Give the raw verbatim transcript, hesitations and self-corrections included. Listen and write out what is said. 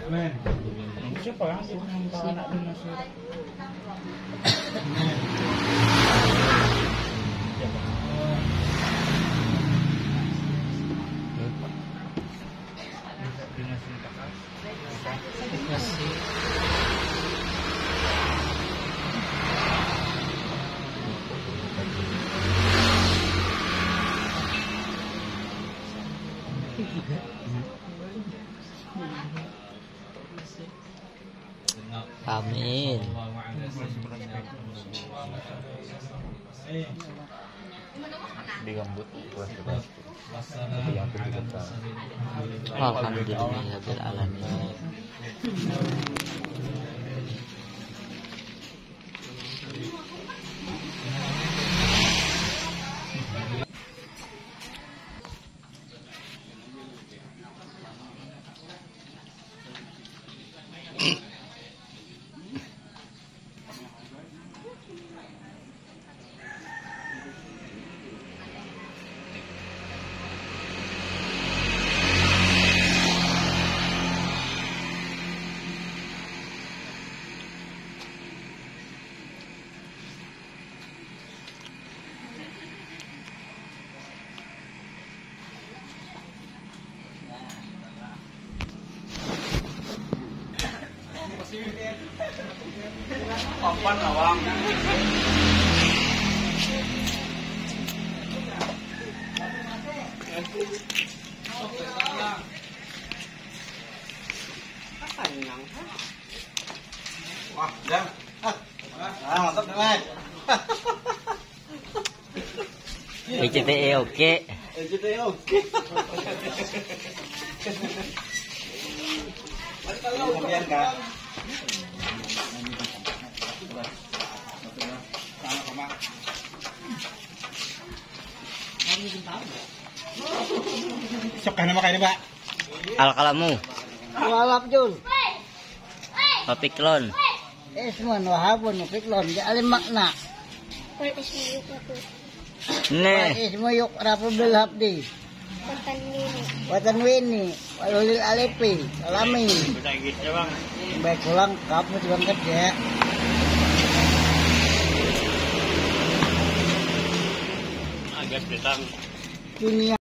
Men. Siapa yang sih minta anak dinas? Amin. Di gambut puas puas. Alhamdulillahirabbil alamin. Papan lawang. Wah, jam. Ah, mantap banget. B C T E oke. B C T E oke. Kemudian Kak. Sok kana makan ini, Pak. Al-kalamu. Walap Jul. Papiklon. Ismun wahabun piklon ja'alim makna. Wal ismu yuk laput. Nih. Ismu yuk rapu bil habdi. Watan ini. Watan wini. Walulil alipi. Alami. Bisa gitu, Bang. Baik pulang kamu juga kerja. Agak betang. Dunia.